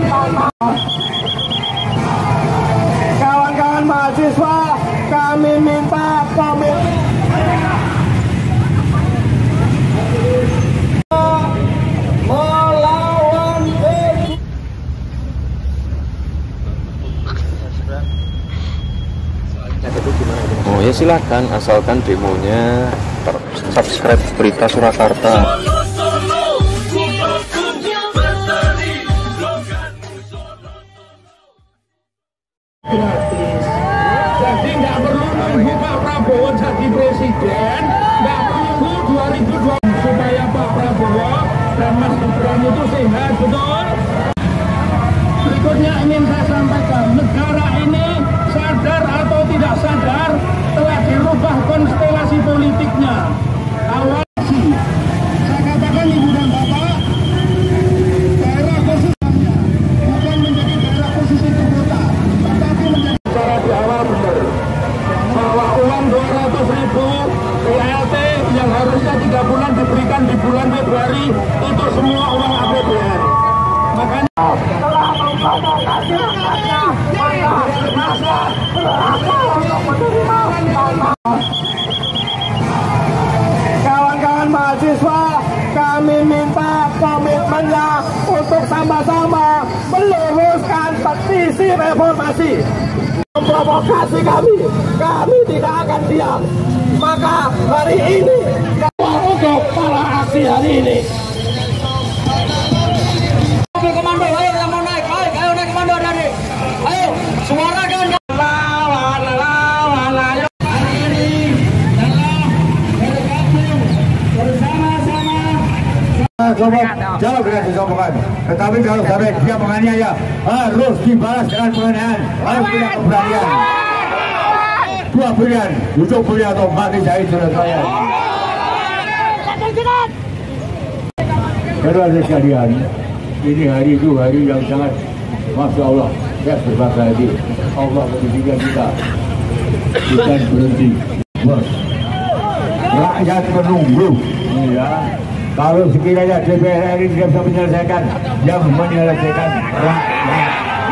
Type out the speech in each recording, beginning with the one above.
Kawan-kawan mahasiswa, kami minta komitmen melawan Oh ya silahkan, asalkan demonya subscribe Berita Surakarta. gratis. Jadi nggak perlu nunggu Pak Prabowo jadi presiden, nggak perlu 2020 supaya Pak Prabowo dan Mas Gibran itu sehat, betul? Berikutnya ingin saya sampaikan, negara ini sadar atau tidak sadar telah dirubah konstelasi politiknya. Awal saya katakan Ibu dan Bapak, daerah khususnya bukan menjadi daerah khusus ibu kota, tetapi menjadi cara di awal benar bahwa uang 200.000 PLT yang harusnya 3 bulan diberikan di bulan Februari itu semua uang APBN. Makanya kawan-kawan mahasiswa, kami minta komitmennya untuk sama-sama meluruskan petisi reformasi. Memprovokasi kami tidak akan diam. Maka hari ini untuk para aksi hari ini. Komando, ayo yang mau naik, ayo naik komando dari, ayo suarakan. Hari ini dalam bergabung bersama-sama. Jawab dengan disombongkan. Tetapi kalau sampai dia menganiaya, harus dibalas dengan penganiayaan, harus punya keberanian. Dua pilihan, hidup pilihan atau mati syahid saudara saya. Saudara sekalian, ini hari itu hari yang sangat, Masya Allah, saya berbangga hati. Allah mengizinkan kita bukan berhenti. Rakyat menunggu. Ya. Kalau sekiranya DPR RI tidak bisa menyelesaikan, yang menyelesaikan rakyat.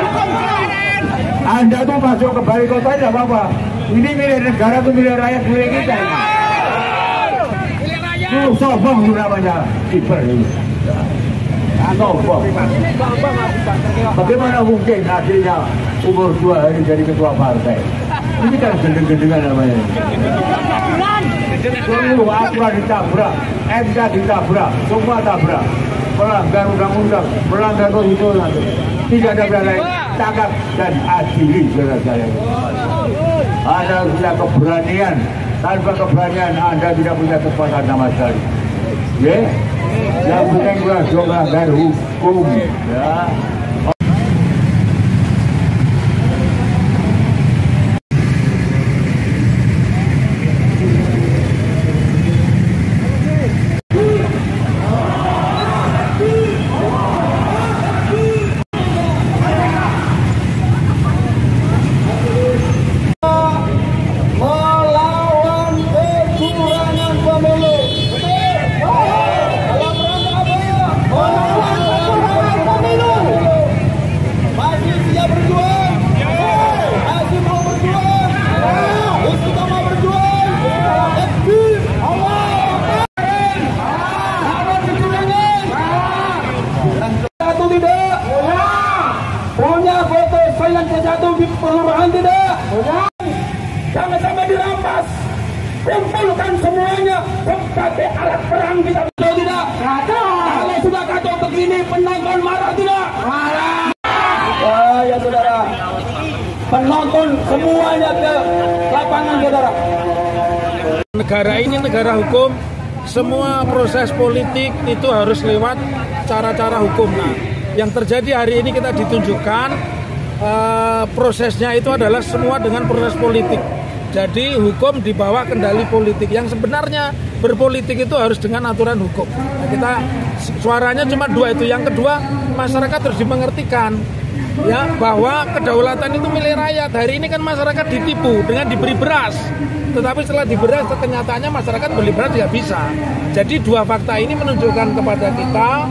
Anda tuh masuk ke balai kota tidak apa-apa. Ini milik negara, itu milik rakyat, milik kita. Itu sombong itu namanya. Kiper itu. Sombong. Bagaimana mungkin akhirnya umur 2 hari jadi ketua partai? Ini kan gendeng-gendengan namanya. Seluruh aturan ditabrak, MK ditabrak, semua tabrak. Melanggar undang-undang, melanggar konstitusi. Tidak ada yang lain, tangkap dan adili saudara saya. Anda punya keberanian, tanpa keberanian Anda tidak punya kekuatan sama sekali. Ya, yang penting melanggar hukum. Ya. Jangan sampai dirampas. Kumpulkan semuanya sebagai alat perang kita. Kalau tidak, kalau sudah kacau begini, penonton marah tidak? Marah. Ya saudara, penonton semuanya ke lapangan saudara. Negara ini negara hukum. Semua proses politik itu harus lewat cara-cara hukum. Nah, yang terjadi hari ini kita ditunjukkan prosesnya itu adalah semua dengan proses politik. Jadi hukum dibawa kendali politik. Yang sebenarnya berpolitik itu harus dengan aturan hukum. Nah, kita suaranya cuma 2 itu. Yang kedua, masyarakat harus dimengertikan ya bahwa kedaulatan itu milik rakyat. Hari ini kan masyarakat ditipu dengan diberi beras. Tetapi setelah diberi beras, kenyataannya masyarakat beli beras tidak bisa. Jadi 2 fakta ini menunjukkan kepada kita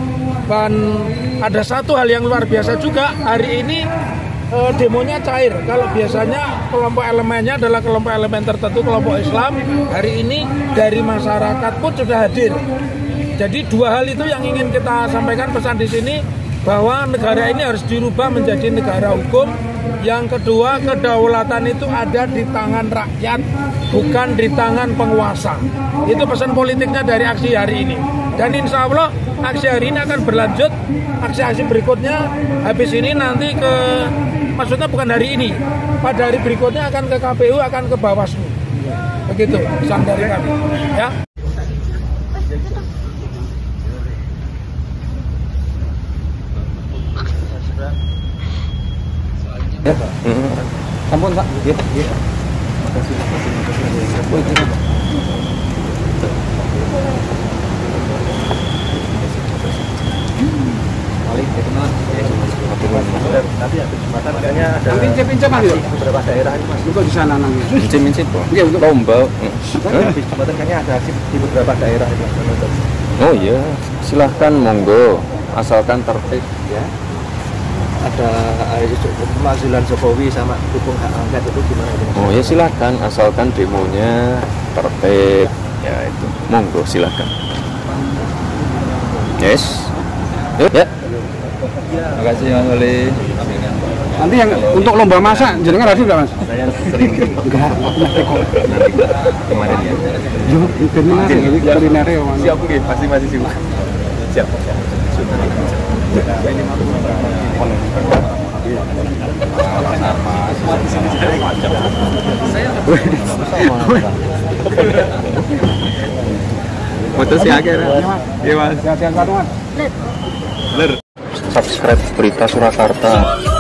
Dan ada satu hal yang luar biasa juga, hari ini demonya cair. Kalau biasanya kelompok elemennya adalah kelompok elemen tertentu, kelompok Islam, hari ini dari masyarakat pun sudah hadir. Jadi dua hal itu yang ingin kita sampaikan pesan di sini, bahwa negara ini harus dirubah menjadi negara hukum. Yang kedua, kedaulatan itu ada di tangan rakyat, bukan di tangan penguasa. Itu pesan politiknya dari aksi hari ini. Dan insya Allah aksi hari ini akan berlanjut, aksi-aksi berikutnya habis ini nanti maksudnya bukan hari ini, pada hari berikutnya akan ke KPU, akan ke Bawaslu. Begitu pesan dari kami. Ya. Ya. Sampun Pak. Ya. Makasih. Nanti ada kesempatan kayaknya ada pincam Mas beberapa daerah ini Mas. Untuk di sana nanti. Pincam Pak. Iya, untuk lomba. Kesempatan kayaknya ada di beberapa daerah itu. Oh iya, silahkan monggo, asalkan tertib ya. Ada kemajuan Jokowi sama dukung hak angket itu gimana? Oh ya silahkan, asalkan demonya tertib ya, itu monggo silahkan. Yes. Ya. Terima kasih Mas Oli. Nanti yang untuk lomba masak jenengan ada nggak Mas? Saya sering enggak kemarin ya. Kuliner ya Mas. Siap nggih, pasti masih sibuk. Siap. Putus ya akhirnya. Iya Mas. Sehat-sehat Mas. Subscribe Berita Surakarta.